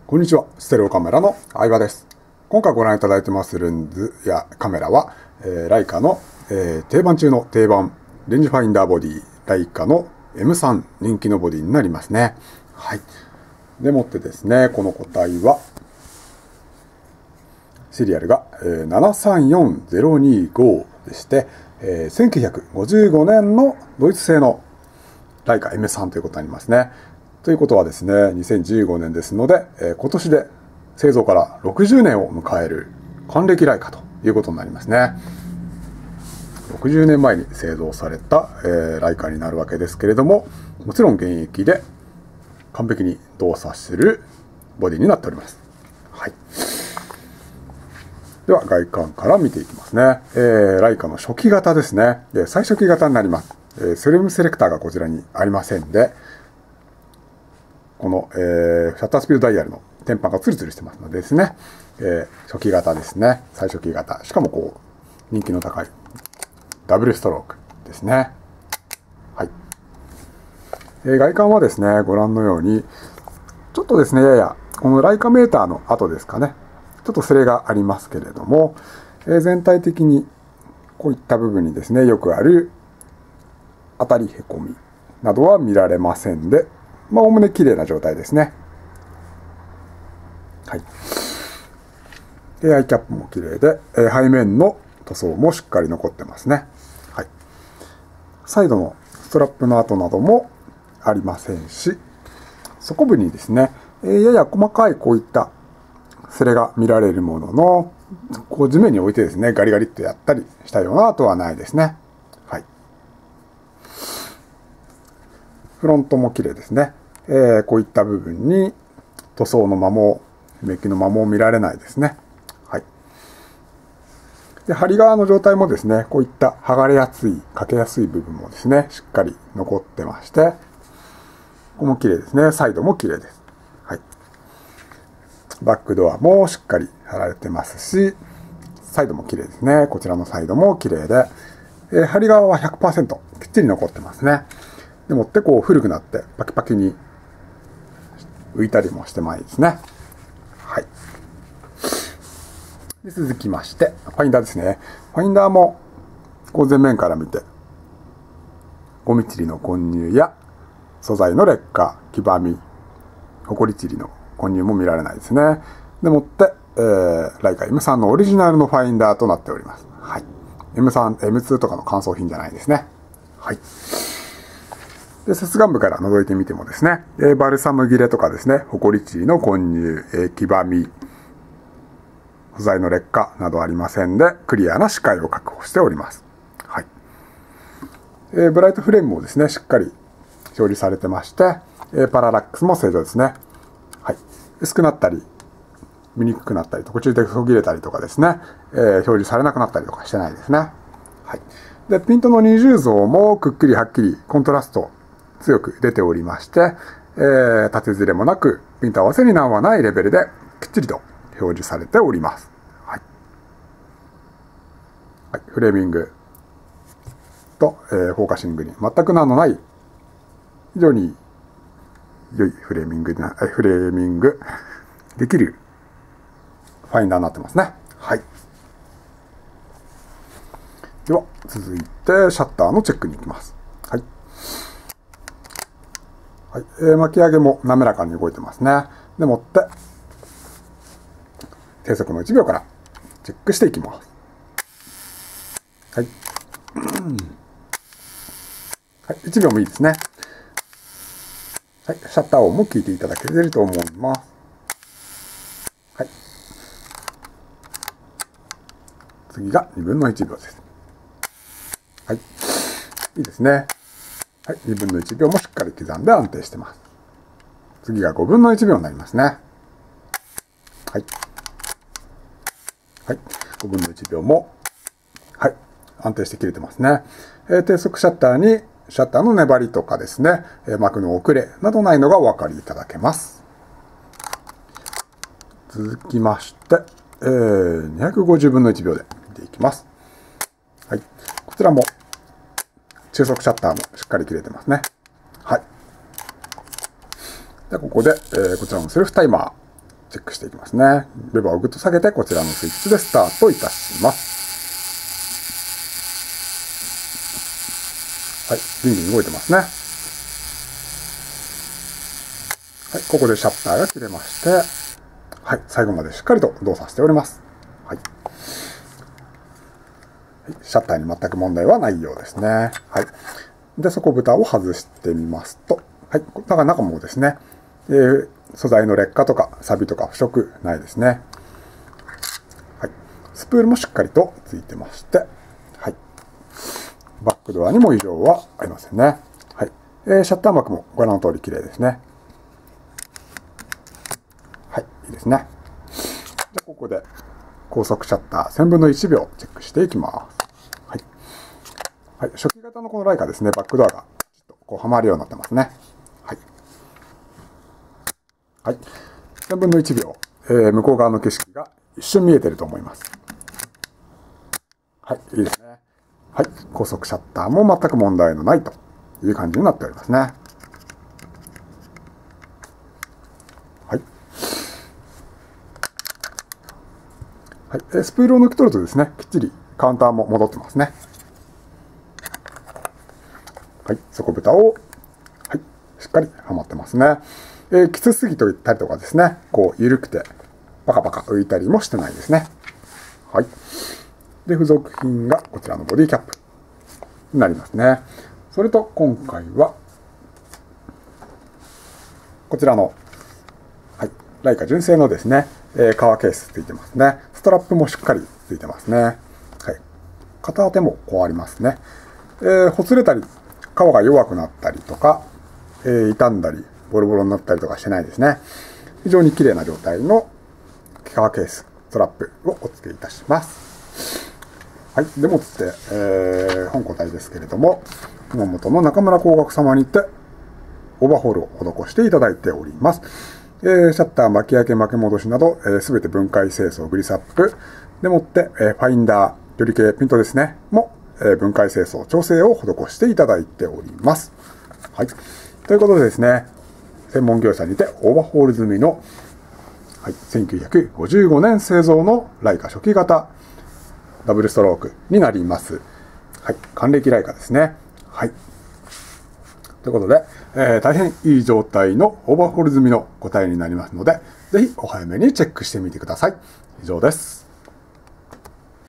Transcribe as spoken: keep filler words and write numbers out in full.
こんにちは。ステレオカメラの相葉です。今回ご覧いただいてますレンズやカメラは、えー、ライカの、えー、定番中の定番、レンジファインダーボディ、ライカの エムスリー 人気のボディになりますね。はい。でもってですね、この個体は、シリアルが、えー、ななさんよんゼロにごでして、えー、せんきゅうひゃくごじゅうごねんのドイツ製のライカ エムスリー ということになりますね。ということはですね、にせんじゅうごねんですので、えー、今年で製造からろくじゅうねんを迎える還暦ライカということになりますね。ろくじゅうねんまえに製造された、えー、ライカになるわけですけれども、もちろん現役で完璧に動作するボディになっております。はい。では外観から見ていきますね。えー、ライカの初期型ですね。で最初期型になります。えー、スリムセレクターがこちらにありませんで、この、えー、シャッタースピードダイヤルの天板がツルツルしてますのでですね、えー、初期型ですね。最初期型。しかもこう、人気の高いダブルストロークですね。はい。えー、外観はですね、ご覧のように、ちょっとですね、やや、このライカメーターの後ですかね、ちょっとスレがありますけれども、えー、全体的にこういった部分にですね、よくある当たりへこみなどは見られませんで、まあ、おおむね綺麗な状態ですね。はい。で、アイキャップも綺麗で、えー、背面の塗装もしっかり残ってますね。はい。サイドのストラップの跡などもありませんし、底部にですね、えー、やや細かいこういったスレが見られるものの、こう地面に置いてですね、ガリガリっとやったりしたような跡はないですね。はい。フロントも綺麗ですね。えー、こういった部分に塗装の摩耗、メッキの摩耗見られないですね。はい。で、針側の状態もですね、こういった剥がれやすい、欠けやすい部分もですね、しっかり残ってまして、ここも綺麗ですね。サイドも綺麗です。はい。バックドアもしっかり貼られてますし、サイドも綺麗ですね。こちらのサイドも綺麗で、えー、針側は ひゃくパーセント きっちり残ってますね。でもってこう古くなってパキパキに浮いたりもしてないですね。はい。で続きまして、ファインダーですね。ファインダーもこう前面から見て、ゴミチリの混入や素材の劣化、黄ばみ、ホコリチリの混入も見られないですね。でもって、えー、ライカ エムスリー のオリジナルのファインダーとなっております。はい。エムスリー、エムツー とかの乾燥品じゃないですね。はい。で、接眼部から覗いてみてもですね、えー、バルサム切れとかですね、ホコリチリの混入、えー、黄ばみ、素材の劣化などありませんで、クリアな視界を確保しております。はい。えー、ブライトフレームもですね、しっかり表示されてまして、えー、パララックスも正常ですね。はい。薄くなったり、見にくくなったり、途中で途切れたりとかですね、えー、表示されなくなったりとかしてないですね。はい。で、ピントの二重像もくっきりはっきりコントラスト強く出ておりまして、えー、縦ずれもなく、ピント合わせに難はないレベルできっちりと表示されております。はい。はい、フレーミングと、えー、フォーカシングに全く難のない、非常に良いフレーミングな、フレーミングできるファインダーになってますね。はい。では、続いて、シャッターのチェックに行きます。はい。はい。えー、巻き上げも滑らかに動いてますね。でもって、低速のいちびょうからチェックしていきます。はい。はい。いちびょうもいいですね。はい。シャッター音も聞いていただけると思います。はい。次がにぶんのいちびょうです。はい。いいですね。はい。にぶんのいちびょうもしっかり刻んで安定してます。次がごぶんのいちびょうになりますね。はい。はい。ごぶんのいちびょうも、はい。安定して切れてますね。えー、低速シャッターに、シャッターの粘りとかですね、えー、膜の遅れなどないのがお分かりいただけます。続きまして、えー、にひゃくごじゅうぶんのいちびょうで見ていきます。はい。こちらも、中速シャッターもしっかり切れてますね。はい。でここで、えー、こちらのセルフタイマー、 チェックしていきますね。レバーをぐっと下げて、こちらのスイッチでスタートいたします。はい、ビンビン動いてますね。はい、ここでシャッターが切れまして、はい、最後までしっかりと動作しております。はい。シャッターに全く問題はないようですね。はい。で、底蓋を外してみますと、はい、だから中もですね、えー、素材の劣化とか錆とか腐食ないですね。はい。スプールもしっかりとついてまして、はい。バックドアにも異常はありませんね。はい。えー、シャッター幕もご覧の通り綺麗ですね。はい、いいですね。で、ここで高速シャッターせんぶんのいちびょうチェックしていきます。はい。はい、初期型のこのライカですね、バックドアがちょっとこうはまるようになってますね。はい。はい。せんぶんのいちびょう、えー、向こう側の景色が一瞬見えてると思います。はい、いいですね。はい、高速シャッターも全く問題のないという感じになっておりますね。はい。はい、スプールを抜き取るとですね、きっちりカウンターも戻ってますね。はい、底蓋を、はい、しっかりはまってますね。えー、きつすぎといったりとかですね、こう緩くてパカパカ浮いたりもしてないですね。はい。で、付属品がこちらのボディキャップになりますね。それと今回はこちらの、はい、ライカ純正のですね、えー、革ケースついてますね。ストラップもしっかりついてますね。はい。片手もこうありますね。えー、ほつれたり、皮が弱くなったりとか、えー、傷んだり、ボロボロになったりとかしてないですね。非常に綺麗な状態の革ケース、ストラップをお付けいたします。はい。でもって、えー、本個体ですけれども、熊本の中村工学様にて、オーバーホールを施していただいております。えー、シャッター、巻き開け、巻き戻しなど、すべ、えー、て分解清掃、グリスアップ。でもって、えー、ファインダー、より系ピントですね、も、えー、分解清掃、調整を施していただいております。はい。ということでですね、専門業者にてオーバーホール済みの、はい、せんきゅうひゃくごじゅうごねん製造のライカ初期型ダブルストロークになります。はい。還暦ライカですね。はい。ということで、えー、大変いい状態のオーバーホール済みの個体になりますので、ぜひお早めにチェックしてみてください。以上です。